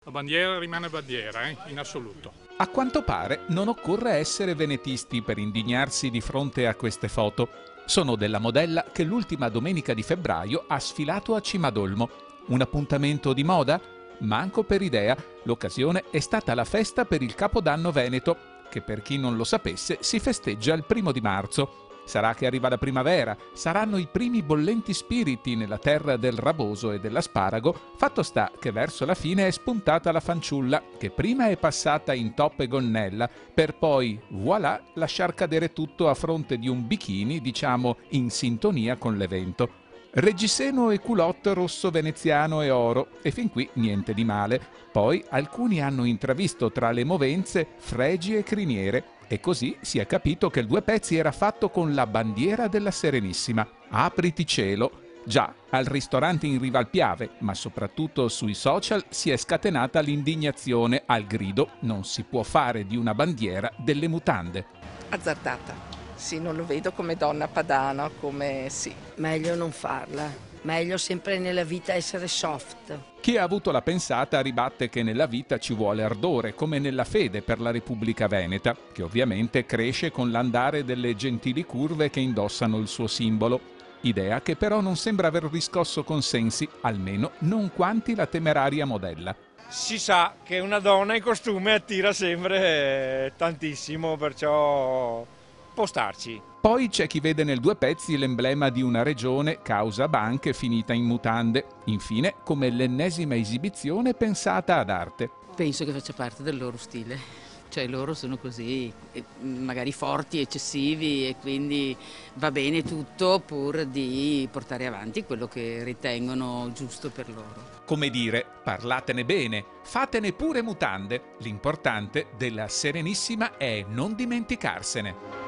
La bandiera rimane bandiera, in assoluto. A quanto pare non occorre essere venetisti per indignarsi di fronte a queste foto. Sono della modella che l'ultima domenica di febbraio ha sfilato a Cimadolmo. Un appuntamento di moda? Manco per idea, l'occasione è stata la festa per il Capodanno Veneto, che per chi non lo sapesse si festeggia il 1° di marzo. Sarà che arriva la primavera, saranno i primi bollenti spiriti nella terra del raboso e dell'asparago, fatto sta che verso la fine è spuntata la fanciulla, che prima è passata in top e gonnella, per poi, voilà, lasciar cadere tutto a fronte di un bikini, diciamo, in sintonia con l'evento. Reggiseno e culotte rosso veneziano e oro, e fin qui niente di male. Poi alcuni hanno intravisto tra le movenze fregi e criniere, e così si è capito che il Due Pezzi era fatto con la bandiera della Serenissima. Apriti cielo! Già, al ristorante in riva al Piave, ma soprattutto sui social, si è scatenata l'indignazione al grido «Non si può fare di una bandiera delle mutande». Azzardata. Sì, non lo vedo come donna padana, come sì. Meglio non farla, meglio sempre nella vita essere soft. Chi ha avuto la pensata ribatte che nella vita ci vuole ardore, come nella fede per la Repubblica Veneta, che ovviamente cresce con l'andare delle gentili curve che indossano il suo simbolo. Idea che però non sembra aver riscosso consensi, almeno non quanti la temeraria modella. Si sa che una donna in costume attira sempre tantissimo, perciò può starci. Poi c'è chi vede nel Due Pezzi l'emblema di una regione, causa banche, finita in mutande. Infine, come l'ennesima esibizione pensata ad arte. Penso che faccia parte del loro stile, cioè loro sono così, magari forti, eccessivi, e quindi va bene tutto pur di portare avanti quello che ritengono giusto per loro. Come dire, parlatene bene, fatene pure mutande. L'importante della Serenissima è non dimenticarsene.